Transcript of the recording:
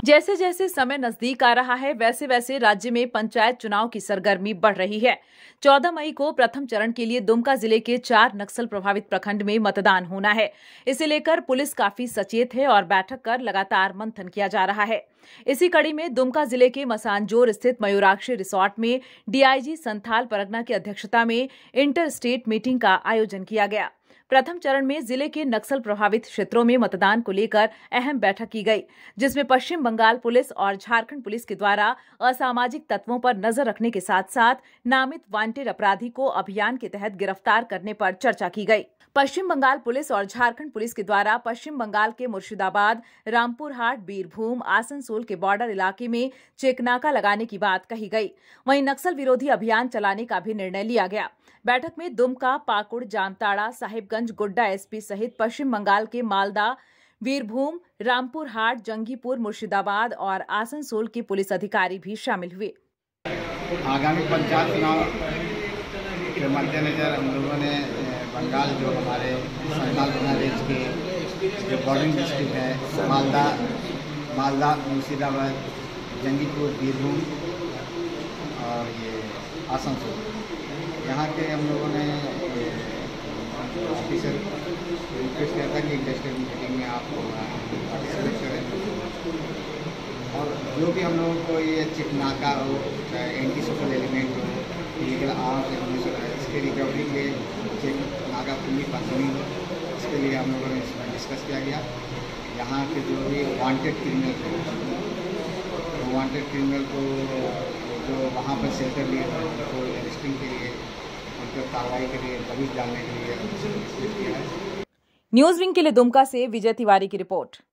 जैसे जैसे समय नजदीक आ रहा है वैसे वैसे राज्य में पंचायत चुनाव की सरगर्मी बढ़ रही है। 14 मई को प्रथम चरण के लिए दुमका जिले के 4 नक्सल प्रभावित प्रखंड में मतदान होना है। इसे लेकर पुलिस काफी सचेत है और बैठक कर लगातार मंथन किया जा रहा है। इसी कड़ी में दुमका जिले के मसानजोर स्थित मयूराक्षी रिसोर्ट में डीआईजी संथाल परगना की अध्यक्षता में इंटर स्टेट मीटिंग का आयोजन किया गया। प्रथम चरण में जिले के नक्सल प्रभावित क्षेत्रों में मतदान को लेकर अहम बैठक की गई, जिसमें पश्चिम बंगाल पुलिस और झारखंड पुलिस के द्वारा असामाजिक तत्वों पर नजर रखने के साथ साथ नामित वांटेड अपराधी को अभियान के तहत गिरफ्तार करने पर चर्चा की गई। पश्चिम बंगाल पुलिस और झारखंड पुलिस के द्वारा पश्चिम बंगाल के मुर्शिदाबाद, रामपुरहाट, बीरभूम, आसनसोल के बॉर्डर इलाके में चेकनाका लगाने की बात कही गई। वहीं नक्सल विरोधी अभियान चलाने का भी निर्णय लिया गया। बैठक में दुमका, पाकुड़, जामताड़ा, साहिबगंज, गोड्डा एसपी सहित पश्चिम बंगाल के मालदा, वीरभूम, रामपुरहाट, जंगीपुर, मुर्शिदाबाद और आसनसोल के पुलिस अधिकारी भी शामिल हुए। आगामी पंचायत चुनाव के मद्देनजर हम लोगों ने बंगाल जो हमारे संथाल रेंज के जो बॉर्डरिंग डिस्ट्रिक्ट है मालदा, मुर्शिदाबाद, जंगीपुर, बीरभूम और ये आसनसोल, यहाँ के हम लोगों ने ऑफिसर रिक्वेस्ट किया था कि इंडस्ट्रियल मीटिंग में आप पार्टिसिपेट करें और जो भी हम लोगों को ये चिकनाका हो, चाहे एंटी सोशल एलिमेंट हो, इलीगल आर्म्स, इसके रिकवरी के चिकनाका फुल्ली फंक्शनिंग हो, इसके लिए हम लोगों ने इसमें डिस्कस किया गया। यहाँ के जो भी वांटेड क्रिमिनल थे, तो वांटेड क्रिमिनल को जो वहाँ पर शेल्टर लिए थे उनको अरेस्टिंग के लिए, उनको कार्रवाई के लिए, दबिश डालने के लिए किया है। न्यूज विंग के लिए दुमका से विजय तिवारी की रिपोर्ट।